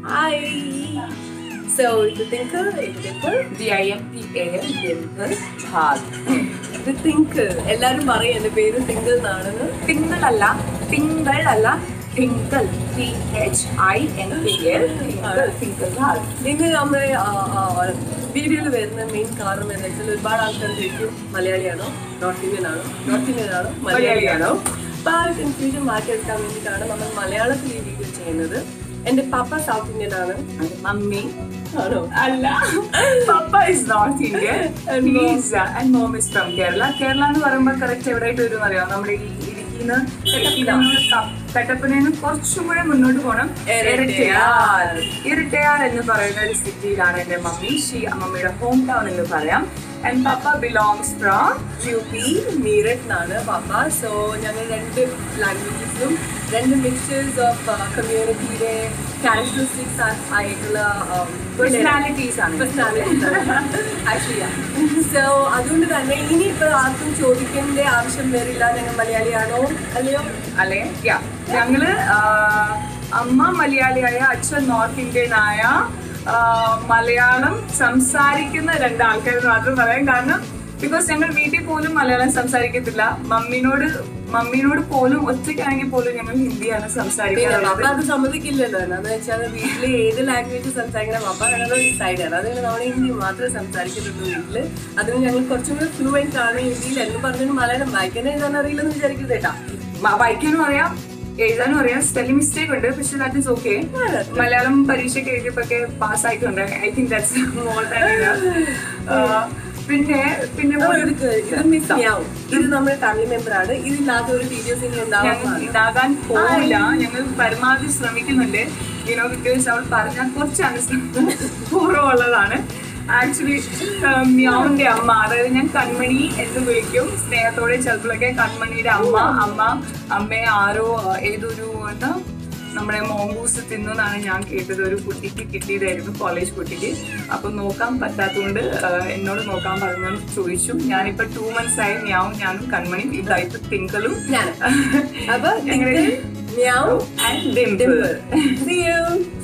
Hi. So the thinker, dimple, DIMPAL, dimple, bhag. the thinker. എല്ലാരും പറയും എന്റെ പേര് തിങ്കിൾ എന്നാണെന്ന്. Tingle അല്ല, tinkle അല്ല, tinkle. THINKL, tinkle bhag. നിങ്ങൾ നമ്മുടെ വീഡിയോയിൽ വരുന്ന മെയിൻ കാരണം എന്താ വെച്ചാൽ ഒരുപാട് ആൾക്കാർ ചോദിക്കും മലയാളിയാണോ നോർത്ത് ഇന്ത്യൻ ആണോ മലയാളിയാണോ. അപ്പൊ ആ കൺഫ്യൂഷൻ മാറ്റിയെടുക്കാൻ വേണ്ടിയിട്ടാണ് നമ്മൾ മലയാളത്തിൽ ഈ വീഡിയോ ചെയ്യുന്നത്. എന്റെ പപ്പ സൗത്ത് ഇന്ത്യൻ ആണ്, Mummy. ആണോ? അല്ല. Papa is North Indian and mom is from Kerala. Kerala എന്ന് പറയുമ്പോൾ കറക്റ്റ് എവിടെയായിട്ട് വരും അറിയാം. നമ്മുടെ ഈ ഇടുക്കിന്ന് കട്ടപ്പനയിൽ കുറച്ചും കൂടെ മുന്നോട്ട് പോകണം. ഇരട്ടയാർ എന്ന് പറയുന്ന ഒരു സിറ്റിയിലാണ് എന്റെ മമ്മി. മമ്മിയുടെ ഹോം ടൗൺ എന്ന് പറയാം. And Papa belongs from UP Meerut എന്നാണ് പപ്പ. സോ ഞങ്ങൾ രണ്ട് ലാംഗ്വേജസിലും രണ്ട് മിക്സ്ചേഴ്സ് ഓഫ് കമ്മ്യൂണിറ്റിയുടെ ക്യാരക്ടറിസ്റ്റിക്സ് ആയിട്ടുള്ള പേഴ്സണാലിറ്റീസ് ആണ്. ആക്ച്വലി സോ അതുകൊണ്ട് തന്നെ ഇനിയിപ്പോൾ ആർക്കും ചോദിക്കേണ്ട ആവശ്യം വരില്ല ഞങ്ങൾ മലയാളിയാണോ അല്ലയോ. അല്ലേ? ഞങ്ങള് അമ്മ മലയാളിയായ അച്ഛൻ നോർത്ത് ഇന്ത്യൻ ആയ മലയാളം സംസാരിക്കുന്ന രണ്ടാൾക്കാർ മാത്രം പറയാം. കാരണം ബിക്കോസ് ഞങ്ങൾ വീട്ടിൽ പോലും മലയാളം സംസാരിക്കത്തില്ല. മമ്മീനോട് പോലും ഒറ്റയ്ക്കാണെങ്കിൽ പോലും ഞങ്ങൾ ഹിന്ദിയാണ് സംസാരിക്കുന്നത്. അപ്പൊ അത് സമ്മതിക്കില്ലല്ലോ. എന്താന്ന് വെച്ചാൽ വീട്ടില് ഏത് ലാംഗ്വേജ് സംസാരിക്കണം അപ്പൊ ഞങ്ങൾ ഡിസൈഡാണ്. അതുകൊണ്ട് നമ്മൾ ഹിന്ദി മാത്രമേ സംസാരിക്കുന്നുള്ളൂ വീട്ടില്. അതിന് ഞങ്ങൾ കുറച്ചും കൂടി ഫ്ലുവൻറ്റ് ആണ് ഹിന്ദിയിൽ. എന്ന് പറഞ്ഞാൽ മലയാളം വായിക്കാൻ എഴുതാൻ അറിയില്ലെന്ന് വിചാരിക്കുന്നത് കേട്ടാ. വായിക്കാനും അറിയാം, എഴുതാനും അറിയാം. സ്പെല്ലിംഗ് മിസ്റ്റേക്ക് ഉണ്ട്, പക്ഷെ ദാറ്റ് ഇസ് ഓക്കെ. മലയാളം പരീക്ഷയ്ക്ക് എഴുതിയപ്പോഴൊക്കെ പാസ് ആയിട്ടുണ്ട്. I think that's more than enough. പിന്നെ ഇത് നമ്മുടെ ഫാമിലി മെമ്പർ ആണ്. ഇതില്ലാത്ത ഒരു വീഡിയോസ് ഇനി ഉണ്ടാകാൻ പോവില്ല. ഞങ്ങൾ പരമാവധി ശ്രമിക്കുന്നുണ്ട്. ബിക്കോസ് അവൾ പറഞ്ഞാൽ കുറച്ച് അണ്ടർസ്റ്റാൻഡ് കുറവുള്ളതാണ്. ആക്ച്വലി മ്യാവിന്റെ അമ്മ, അതായത് ഞാൻ കൺമണി എന്ന് വിളിക്കും സ്നേഹത്തോടെ. ചിലപ്പോഴൊക്കെ കൺമണിയുടെ അമ്മയെ ആരോ ഏതൊരു എന്താ നമ്മുടെ മോങ്കൂസ് തിന്നാണ് ഞാൻ കേട്ടത്. ഒരു കുട്ടിക്ക് കിട്ടിയതായിരുന്നു, കോളേജ് കുട്ടിക്ക്. അപ്പൊ നോക്കാൻ പറ്റാത്തതുകൊണ്ട് എന്നോട് നോക്കാൻ പറഞ്ഞു ചോദിച്ചു. ഞാനിപ്പോ 2 months ആയി ഞാനും കൺമണി ഇതായിട്ട് തിങ്കളും അപ്പൊ ഡിംപിൾ.